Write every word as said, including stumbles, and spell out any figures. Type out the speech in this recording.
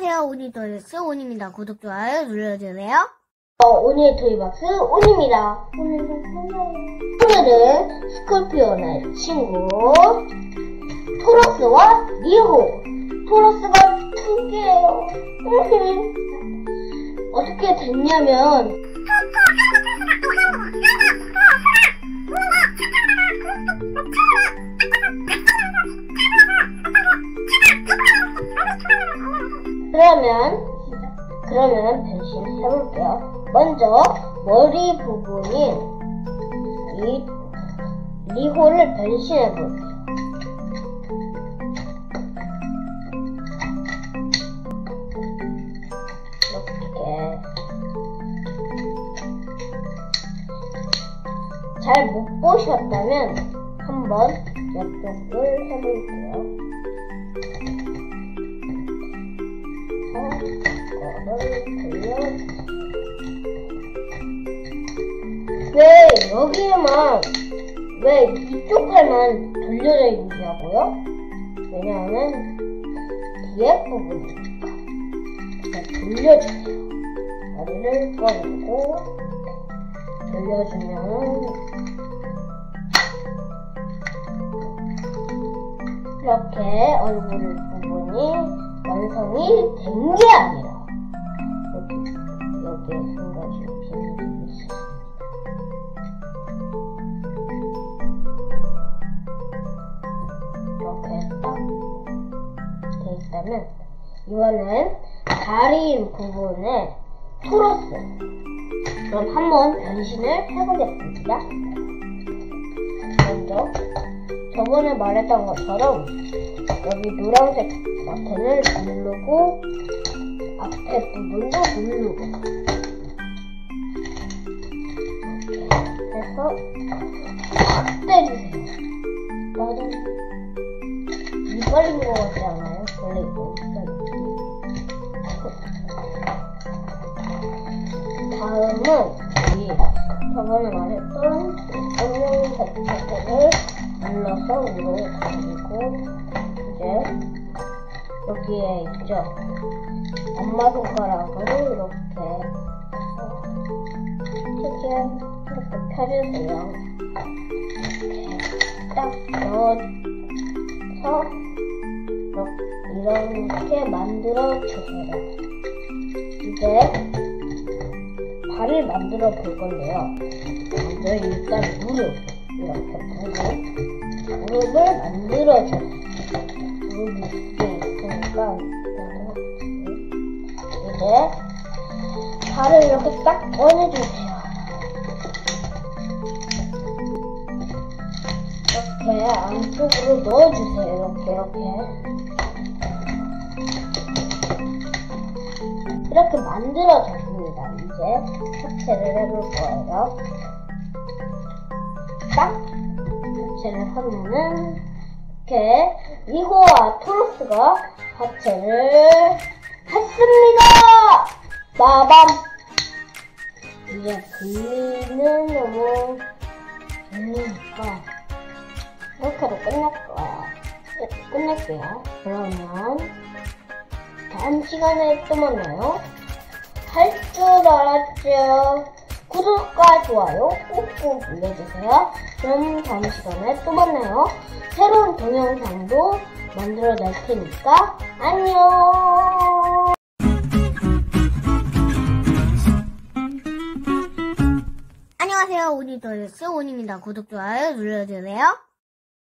안녕하세요. 오니토이박스 온입니다. 구독, 좋아요 눌러주세요. 어, 오니토이박스 온입니다. 오늘은 스콜피오의 친구 토러스와 리호. 토러스가 두 개예요. 어떻게 됐냐면 그러면 그러면 변신 해볼게요. 먼저 머리 부분인 이 리호를 변신해볼게요. 이렇게 잘 못 보셨다면 한번 옆쪽을 해볼게요. 왜 여기만 왜 이쪽 팔만 돌려져 있냐고요? 왜냐하면 뒤에 부분이니까. 돌려주세요. 머리를 꺼내고 돌려주면 이렇게 얼굴 부분이 완성이 된 게 아니라 여기 여기에 한 가지 비밀이 있습니다. 이렇게 딱 돼 있다면 이번엔 다리 부분에 토러스. 그럼 한번 변신을 해보겠습니다. 먼저 저번에 말했던 것처럼 여기 노란색 버튼을 누르고 앞에 부분도 누르고 이렇게 해서 탁 떼주세요. 나도 이빨인 것 같지 않아요? 원래 이거 다음은 이 저번에 말했던 검정색 버튼을 눌러서 위로 돌리고 이제 여기에 있죠. 엄마 손가락으로 이렇게 해서 최대한 이렇게 펴주세요. 이렇게 딱 넣어서 이렇게 만들어 주세요. 이제 발을 만들어 볼 건데요. 먼저 일단 무릎, 이렇게 무릎, 무릎을 만들어 줘요. 무릎이 있으니까 이제 발을 이렇게 딱 꺼내주세요. 이렇게 안쪽으로 넣어주세요. 이렇게 이렇게 이렇게 만들어졌습니다. 이제 합체를 해볼 거예요. 딱 합체를 하면은 이렇게 리호와 토러스가 합체를 했습니다. 마밤. 이제 분리는 너무 재미니까 이렇게로 끝낼 거예요. 이렇게 끝낼게요. 그러면 다음 시간에 또 만나요. 할 줄 알았죠? 구독과 좋아요 꾹꾹 눌러주세요. 그럼 다음 시간에 또 만나요. 새로운 동영상도 만들어 낼 테니까 안녕. 안녕하세요. 오니토이박스 온입니다. 구독, 좋아요 눌러주세요.